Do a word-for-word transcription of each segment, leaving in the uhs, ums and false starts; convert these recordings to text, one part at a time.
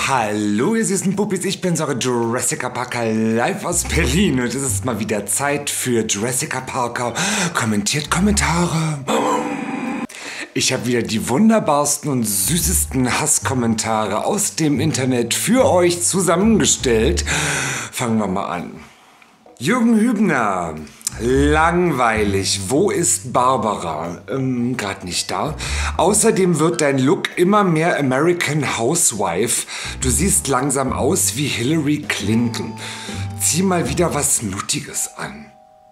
Hallo ihr süßen Puppis, ich bin's, eure Jurassic Parker live aus Berlin und es ist mal wieder Zeit für Jurassic Parker kommentiert Kommentare. Ich habe wieder die wunderbarsten und süßesten Hasskommentare aus dem Internet für euch zusammengestellt. Fangen wir mal an. Jürgen Hübner. Langweilig. Wo ist Barbara? Ähm, gerade nicht da. Außerdem wird dein Look immer mehr American Housewife. Du siehst langsam aus wie Hillary Clinton. Zieh mal wieder was Nuttiges an.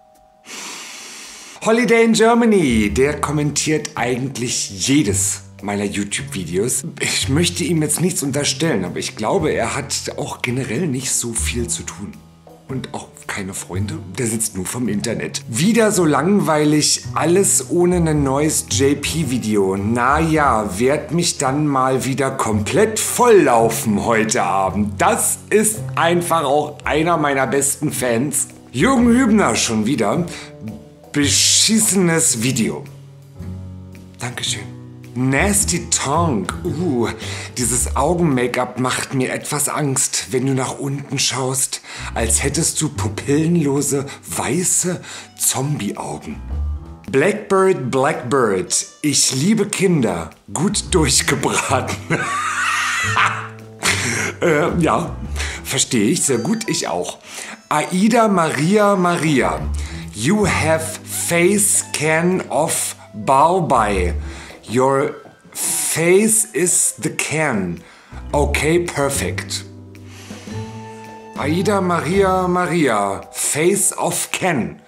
Holiday in Germany. Der kommentiert eigentlich jedes meiner YouTube-Videos. Ich möchte ihm jetzt nichts unterstellen, aber ich glaube, er hat auch generell nicht so viel zu tun. Und auch keine Freunde. Der sitzt nur vom Internet. Wieder so langweilig, alles ohne ein neues J P-Video. Naja, werd mich dann mal wieder komplett volllaufen heute Abend. Das ist einfach auch einer meiner besten Fans. Jürgen Hübner schon wieder. Beschissenes Video. Dankeschön. Nasty Tongue. Uh, dieses Augen-Make-up macht mir etwas Angst, wenn du nach unten schaust, als hättest du pupillenlose, weiße Zombie-Augen. Blackbird, Blackbird. Ich liebe Kinder. Gut durchgebraten. äh, ja, verstehe ich sehr gut, ich auch. Aida Maria Maria. You have face can of Barbie. Your face is the can. Okay, perfect. Aida Maria Maria. Face of Ken.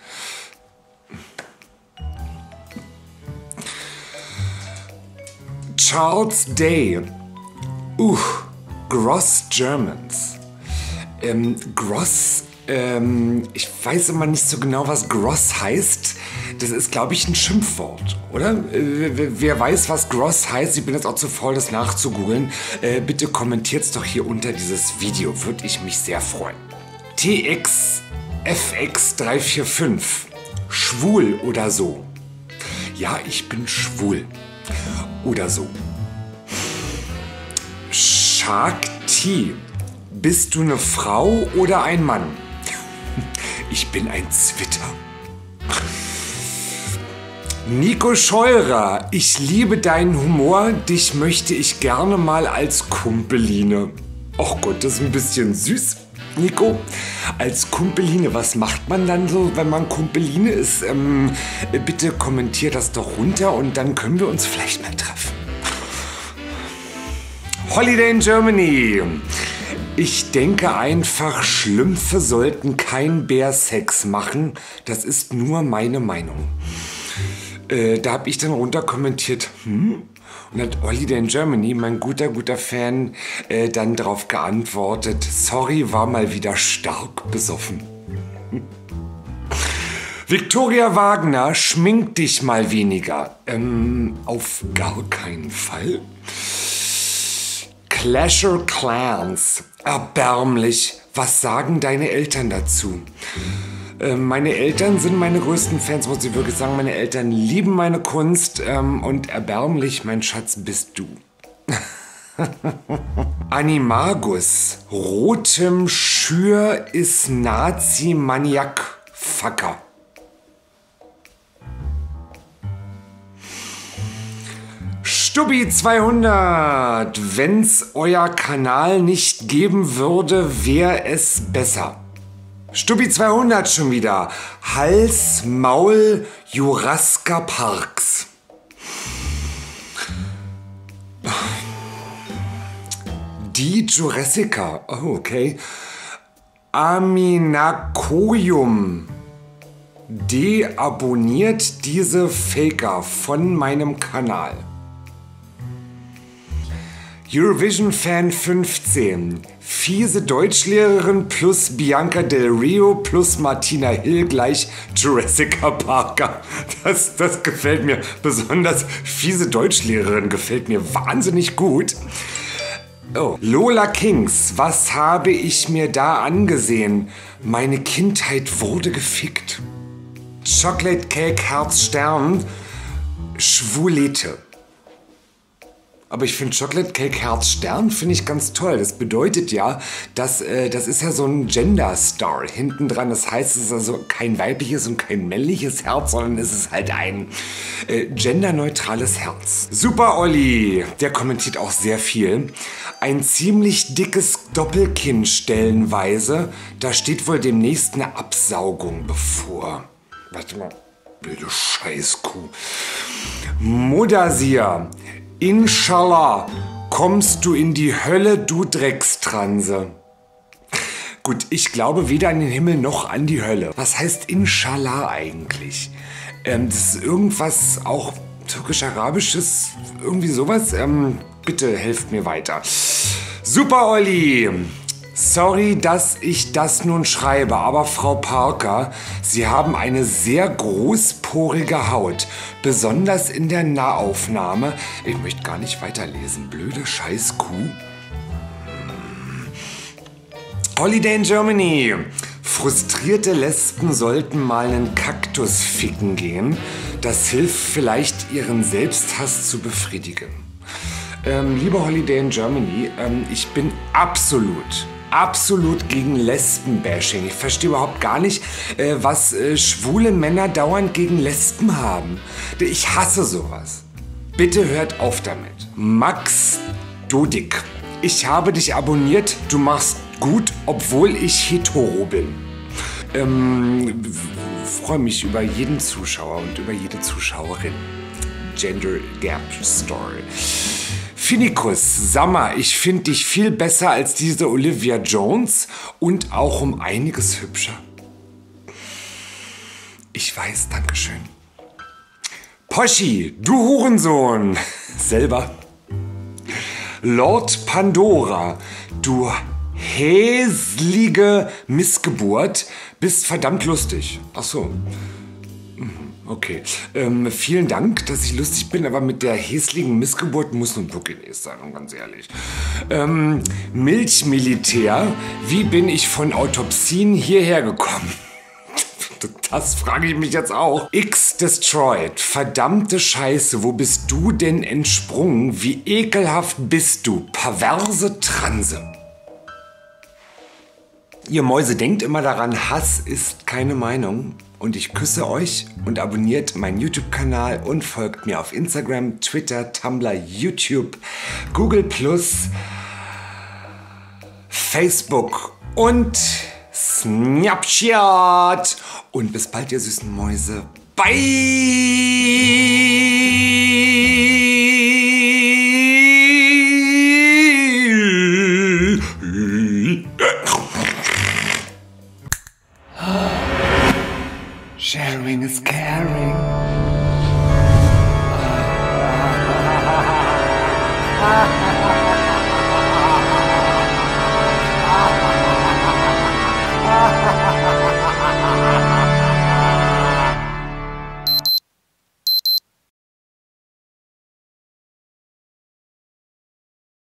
Charles Day. Uh, Gross Germans. Ähm, Gross, ähm, ich weiß immer nicht so genau, was Gross heißt. Das ist, glaube ich, ein Schimpfwort, oder? Äh, wer weiß, was Gross heißt, ich bin jetzt auch zu faul, das nachzugoogeln. Äh, bitte kommentiert's doch hier unter dieses Video, würde ich mich sehr freuen. T X F X drei vier fünf. Schwul oder so. Ja, ich bin schwul. Oder so. Shark T. Bist du eine Frau oder ein Mann? Ich bin ein Zwitter. Nico Scheurer, ich liebe deinen Humor, dich möchte ich gerne mal als Kumpeline. Och Gott, das ist ein bisschen süß, Nico. Als Kumpeline, was macht man dann so, wenn man Kumpeline ist? Ähm, bitte kommentier das doch runter und dann können wir uns vielleicht mal treffen. Holiday in Germany. Ich denke einfach, Schlümpfe sollten kein Bärsex machen. Das ist nur meine Meinung. Äh, da habe ich dann runter kommentiert, hm? Und hat Holiday in Germany, mein guter, guter Fan, äh, dann darauf geantwortet, sorry, war mal wieder stark besoffen. Victoria Wagner, schmink dich mal weniger. Ähm, auf gar keinen Fall. Clasher Clans, erbärmlich. Was sagen deine Eltern dazu? Meine Eltern sind meine größten Fans, muss ich wirklich sagen. Meine Eltern lieben meine Kunst ähm, und erbärmlich, mein Schatz, bist du. Animagus. Rotem Schür ist Nazi-Maniak. Fucker. Stubbi zweihundert. Wenn's euer Kanal nicht geben würde, wäre es besser. Stubbi zweihundert schon wieder. Hals, Maul, Jurassic Parks. Die Jurassica. Oh, okay. Aminakoyum. Deabonniert diese Faker von meinem Kanal. Eurovision Fan fünfzehn. Fiese Deutschlehrerin plus Bianca Del Rio plus Martina Hill gleich Jurassic Parker. Das, das gefällt mir besonders. Fiese Deutschlehrerin gefällt mir wahnsinnig gut. Oh. Lola Kings, was habe ich mir da angesehen? Meine Kindheit wurde gefickt. Chocolate Cake Herz Stern. Schwulete. Aber ich finde Chocolate Cake Herz Stern finde ich ganz toll. Das bedeutet ja, dass äh, das ist ja so ein Gender Star hinten dran. Das heißt, es ist also kein weibliches und kein männliches Herz, sondern es ist halt ein äh, genderneutrales Herz. Super Olli, der kommentiert auch sehr viel. Ein ziemlich dickes Doppelkinn stellenweise. Da steht wohl demnächst eine Absaugung bevor. Warte mal, blöde Scheißkuh. Mudasir. Inshallah kommst du in die Hölle, du Dreckstranse. Gut, ich glaube weder an den Himmel noch an die Hölle. Was heißt Inshallah eigentlich? Ähm, das ist irgendwas, auch türkisch-arabisches, irgendwie sowas? Ähm, bitte helft mir weiter. Super, Olli. Sorry, dass ich das nun schreibe, aber Frau Parker, Sie haben eine sehr großporige Haut, besonders in der Nahaufnahme. Ich möchte gar nicht weiterlesen, blöde Scheißkuh. Holiday in Germany. Frustrierte Lesben sollten mal einen Kaktus ficken gehen. Das hilft vielleicht, ihren Selbsthass zu befriedigen. Ähm, liebe Holiday in Germany, ähm, ich bin absolut... absolut gegen Lesben-Bashing. Ich verstehe überhaupt gar nicht, äh, was äh, schwule Männer dauernd gegen Lesben haben. Ich hasse sowas. Bitte hört auf damit. Max Dodik. Ich habe dich abonniert. Du machst gut, obwohl ich hetero bin. Ähm, freue mich über jeden Zuschauer und über jede Zuschauerin. Gender Gap Story. Finikus, Sammer, ich finde dich viel besser als diese Olivia Jones und auch um einiges hübscher. Ich weiß, Dankeschön. Poschi, du Hurensohn. Selber. Lord Pandora, du häslige Missgeburt, bist verdammt lustig. Ach so. Okay, ähm, vielen Dank, dass ich lustig bin, aber mit der hässlichen Missgeburt muss nun wirklich nicht sein, ganz ehrlich. Ähm, Milchmilitär, wie bin ich von Autopsien hierher gekommen? Das frage ich mich jetzt auch. X Destroyed, verdammte Scheiße, wo bist du denn entsprungen? Wie ekelhaft bist du, perverse Transe. Ihr Mäuse, denkt immer daran, Hass ist keine Meinung. Und ich küsse euch und abonniert meinen YouTube-Kanal und folgt mir auf Instagram, Twitter, Tumblr, YouTube, Google plus, Facebook und Snapchat. Und bis bald, ihr süßen Mäuse. Bye! Sharing is caring.